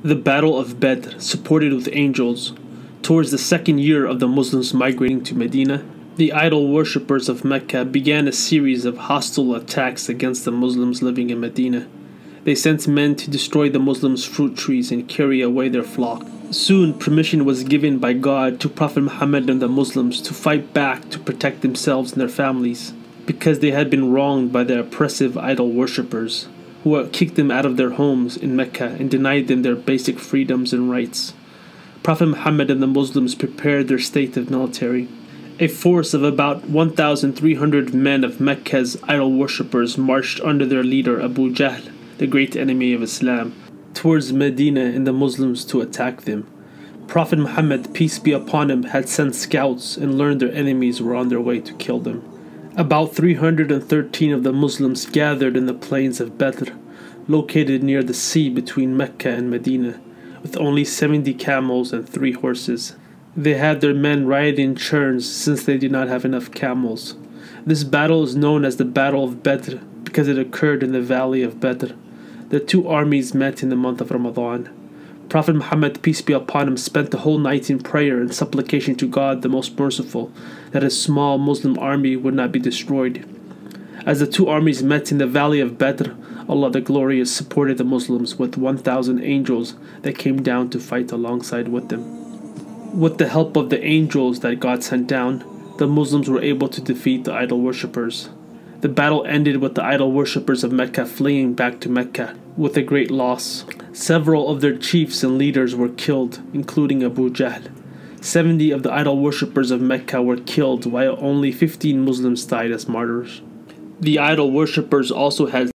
The Battle of Badr, supported with angels. Towards the second year of the Muslims migrating to Medina, the idol worshippers of Mecca began a series of hostile attacks against the Muslims living in Medina. They sent men to destroy the Muslims' fruit trees and carry away their flock. Soon, permission was given by God to Prophet Muhammad and the Muslims to fight back to protect themselves and their families, because they had been wronged by their oppressive idol worshippers, who had kicked them out of their homes in Mecca and denied them their basic freedoms and rights. Prophet Muhammad and the Muslims prepared their state of military. A force of about 1,300 men of Mecca's idol worshippers marched under their leader Abu Jahl, the great enemy of Islam, towards Medina and the Muslims to attack them. Prophet Muhammad, peace be upon him, had sent scouts and learned their enemies were on their way to kill them. About 313 of the Muslims gathered in the plains of Badr, located near the sea between Mecca and Medina, with only 70 camels and 3 horses. They had their men ride in churns since they did not have enough camels. This battle is known as the Battle of Badr because it occurred in the valley of Badr. The two armies met in the month of Ramadan. Prophet Muhammad, peace be upon him, spent the whole night in prayer and supplication to God the Most Merciful that his small Muslim army would not be destroyed. As the two armies met in the valley of Badr, Allah the Glorious supported the Muslims with 1,000 angels that came down to fight alongside with them. With the help of the angels that God sent down, the Muslims were able to defeat the idol worshippers. The battle ended with the idol worshippers of Mecca fleeing back to Mecca with a great loss. Several of their chiefs and leaders were killed, including Abu Jahl. 70 of the idol worshippers of Mecca were killed, while only 15 Muslims died as martyrs. The idol worshippers also had